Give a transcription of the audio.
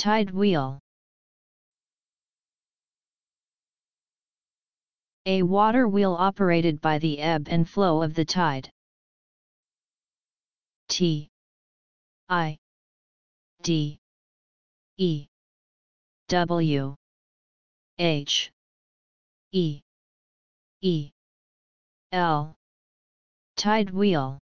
Tide wheel. A water wheel operated by the ebb and flow of the tide. T I D E W H E E L. Tide wheel.